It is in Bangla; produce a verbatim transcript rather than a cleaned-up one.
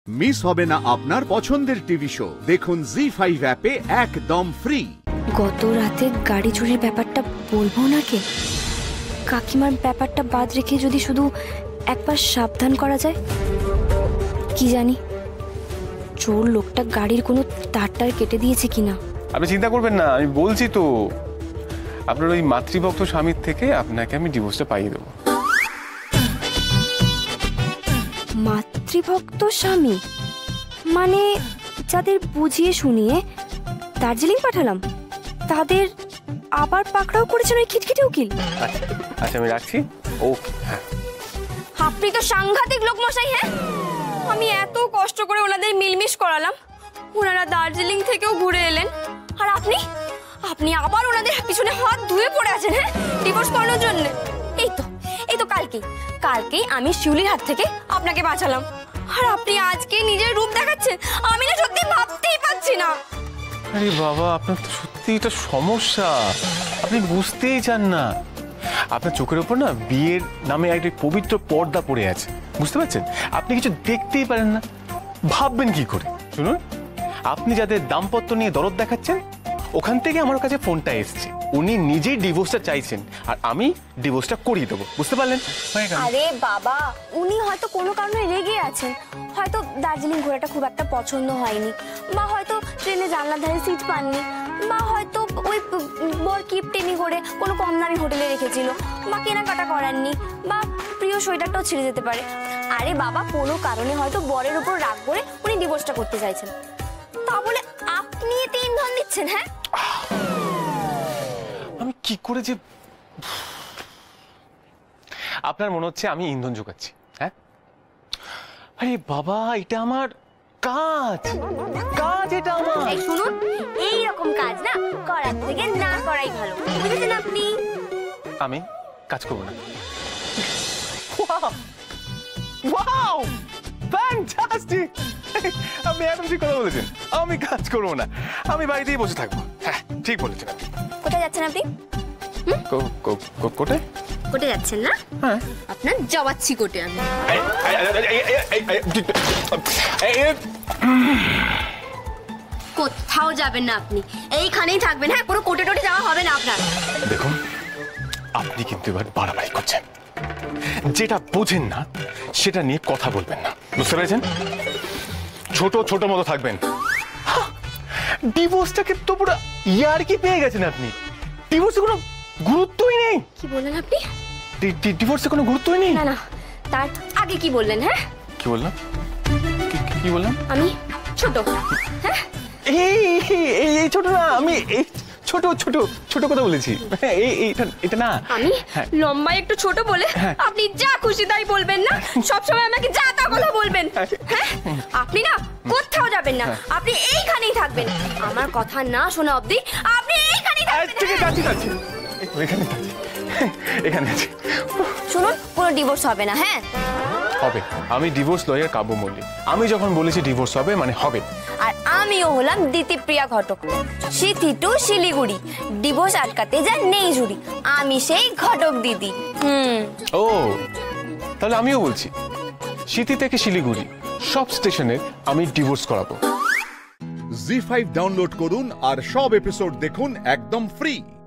মিস হবে না আপনার পছন্দের টিভি শো। দেখুন জি ফাইভ অ্যাপে একদম ফ্রি। গত রাতে গাড়ি চুরির ব্যাপারটা বলবো নাকি? কাকিমার ব্যাপারটা বাদ রেখে যদি শুধু একবার সাবধান করা যায়। কি জানি চোর লোকটা গাড়ির কোনো তারটার কেটে দিয়েছে কিনা। আপনি চিন্তা করবেন না, আমি বলছি তো আপনার ওই মাতৃভক্ত স্বামীর থেকে আপনাকে আমি ডিভোর্সটা পাইয়ে দেবো। মাতৃভক্ত স্বামী মানে যাদের বুঝিয়ে শুনিয়ে দার্জিলিং পাঠালাম তাদের আবার পাকড়াও করেছেন ওই খিটখিটে উকিল। আচ্ছা আমি রাখছি। ওকে হ্যাঁ, আপনি তো সাংঘাতিক লোক মশাই। হ্যাঁ, আমি এত কষ্ট করে ওনাদের মিলমিশ করালাম, ওনারা দার্জিলিং থেকেও ঘুরে এলেন, আর আপনি আপনি আবার ওনাদের পিছনে হাত ধুয়ে পড়ে আছেন। হ্যাঁ, ডিভোর্স করানোর জন্য। এই তো এই তো কালকে কালকেই আমি শিউলির হাত থেকে আপনাকে বাঁচালাম, আর আপনি আজকে নিজের রূপ দেখাচ্ছেন। আমি না সত্যি ভাবতেই পারছি না। আরে বাবা, আপনার তো সত্যি এটা সমস্যা, আপনি বুঝতেই চান না। আপনার চোখের উপর না বিয়ের নামে একটা পবিত্র পর্দা পড়ে আছে, বুঝতে পারছেন? আপনি কিছু দেখতেই পারেন না, ভাববেন কি করে? শুনুন, আপনি যাদের দাম্পত্য নিয়ে দরদ দেখাচ্ছেন ওখান থেকে আমার কাছে ফোনটা এসছে, উনি নিজেই ডিভোর্সটা চাইছেন আর আমি ডিভোর্সটা করিয়ে দেবো, বুঝতে পারলেন? আরে বাবা, উনি হয়তো কোনো কারণে রেগে আছেন, হয়তো দার্জিলিং ঘোরাটা খুব একটা পছন্দ হয়নি, বা হয়তো ট্রেনে জানলার ধারে সিট পাননি, বা হয়তো ওই বর কিপটেমি করে কোনো কম দামি হোটেলে রেখেছিল, বা কেনাকাটা করাননি, বা প্রিয় সোয়েটারটাও ছিঁড়ে যেতে পারে। আরে বাবা, কোনো কারণে হয়তো বরের উপর রাগ করে উনি ডিভোর্সটা করতে চাইছেন, তা বলে আপনি এতে ইন্ধন দিচ্ছেন। হ্যাঁ, আমি কি করে যে, আপনার মনে হচ্ছে আমি ইন্ধন যোগাচ্ছি? হ্যাঁ, আরে বাবা, এটা আমার কাজ কাজ এটা আমার। এই শুনুন, এই রকম কাজ না করার থেকে না করাই ভালো, বুঝেছেন আপনি? আমি কাজ করবো না। Wow, fantastic! আপনি একদম ঠিক কথা বলেছেন, আমি কাজ করবো না, আমি বাড়িতেই বসে থাকবো। হ্যাঁ, ঠিক বলেছেন আপনি। কোথায় যাচ্ছেন আপনি? কোটে কোটে যাচ্ছেন না? হ্যাঁ, আপনার যাওয়াচ্ছি কোটে আমি। কোথাও যাবেন না আপনি, এইখানেই থাকবেন। হ্যাঁ, কোনো কোটে টোটে যাওয়া হবে না আপনার। দেখুন, আপনি কিন্তু এবার বাড়াবাড়ি করছেন, যেটা বোঝেন না সেটা নিয়ে কথা বলবেন না, বুঝতে পেরেছেন? ছোট ছোট মতো থাকবেন। ডিভোর্সটাকে তো পুরো ইয়ার কি পেয়ে গেছেন আপনি, ডিভোর্সে কোনো গুরুত্বই নেই। কি বললেন আপনি? ডিভোর্সে কোনো গুরুত্বই নেই? না না, তার আগে কি বললেন? হ্যাঁ, কি বললাম? কি বললাম? আমি ছোট? হ্যাঁ, এই এই ছোট না, আমি এই ছোট ছোট ছোট কথা বলেছি। এই এইটা এটা না, আমি লম্বায় একটু ছোট বলে আপনি যা খুশি তাই বলবেন না, সব সময় আমাকে যা তা কথা বলবেন। হ্যাঁ, আপনি না কোথাও যাবেন না, আপনি এইখানেই থাকবেন। আমার কথা না শোনা অবধি আপনি এইখানেই থাকবেন। ঠিক আছে, ঠিক আছে, এখানে আছি, এখানে আছি। শুনুন, কোনো ডিভোর্স হবে না। হ্যাঁ, হবে। আমি ডিভোর্স লয়ার কাব্য মল্লিক, আমি যখন বলেছি ডিভোর্স হবে মানে হবে। আর আমিও হলাম দিতিপ্রিয়া ঘটক, সিথি টু শিলিগুড়ি, ডিভোর্স আটকাতে যা নেই জুড়ি, আমি সেই ঘটক দিদি। হুম, ও তাহলে আমিও বলছি, সিথি থেকে শিলিগুড়ি সব স্টেশনে আমি ডিভোর্স করাবো। জি ফাইভ ডাউনলোড করুন আর সব এপিসোড দেখুন একদম ফ্রি।